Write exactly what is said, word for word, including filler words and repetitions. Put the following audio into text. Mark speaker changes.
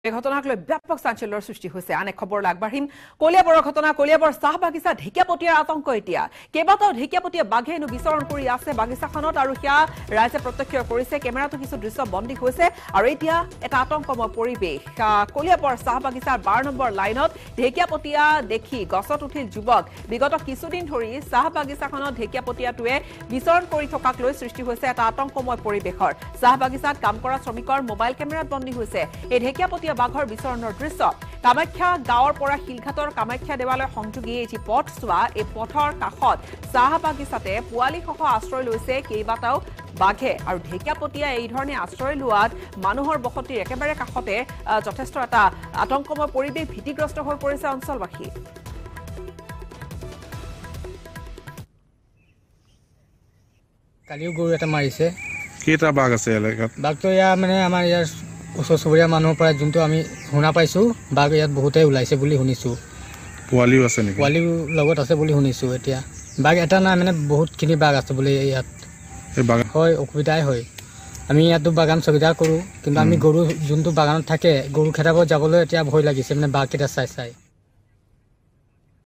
Speaker 1: এই ঘটনাক লৈ ব্যাপক চাঞ্চল্যৰ সৃষ্টি হৈছে আন এক খবৰ আগবাঢ়িম কলিয়াবৰৰ ঘটনা কলিয়াবৰ চাহ বাগিচা ঢেকিয়াপতীয়াৰ আতংক এতিয়া কেইবাটাও ঢেকিয়াপতীয়া বাঘে এনো বিচৰণ কৰি আছে বাগিচাখনত আৰু হিয়া ৰাইজে প্ৰত্যক্ষ কৰিছে কেমেৰাটো কিছু দৃশ্য বন্দী হৈছে আৰু এতিয়া এটা আতংকময় পৰিৱেশ কলিয়াবৰ চাহ বাগিচাৰ বাৰ নম্বৰ লাইনত ঢেকিয়াপতীয়া দেখি গছত উঠিল যুৱক বিগত কিছুদিন ধৰি চাহ বাগিচাখনত ঢেকিয়াপতীয়াটোৱে বিচৰণ কৰি থকাক লৈ সৃষ্টি হৈছে এটা আতংকময় পৰিৱেশৰ চাহ বাগিচাত কাম কৰা শ্ৰমিকৰ মোবাইল কেমেৰাত বন্দী হৈছে এই ঢেকিয়াপতীয়া বাঘৰ বিচৰণৰ দৃশ্য কামাখ্যা গাঁৱৰ পৰা শিলঘাটৰ কামাখ্যা দেৱালয় সংযোগী এই পথ চোৱা এই পথৰ কাষত চাহ বাগিচাতে পোৱালিসহ আশ্ৰয় লৈছে কেইবাটাও বাঘে আৰু ঢেকিয়াপতীয়া এই ধৰণে আশ্ৰয় লোৱাত মানুহৰ বসতিৰ একেবাৰে কাষতে যথেষ্ট এটা আতংকময় পৰিৱেশ ভীতিগ্ৰস্ত হৈ পৰিছে অঞ্চলবাসী
Speaker 2: কালিও গৰু এটা মাৰিছে
Speaker 3: কেইটা বাঘ আছে এলেকাত
Speaker 2: বাঘটো ইয়াৰ মানে আমাৰ ইয়াৰ ওচৰ চুবুৰীয়া মানুহৰ পৰা যোনটো আমি শুনা পাইছোঁ বাঘ ইয়াত বহুতেই ওলাইছে বুলি শুনিছোঁ
Speaker 3: পোৱালিও আছে নেকি
Speaker 2: পোৱালিও লগত আছে বুলি শুনিছোঁ এতিয়া বাঘ এটা নাই মানে বহুতখিনি বাঘ আছে বুলি ইয়াত হয় অসুবিধাই হয় আমি ইয়াতো বাগান সুবিধা কৰোঁ কিন্তু আমি গৰু যোনটো বাগানত থাকে গৰু খেদাব যাবলৈ এতিয়া ভয় লাগিছে মানে বাঘকেইটা চাই চাই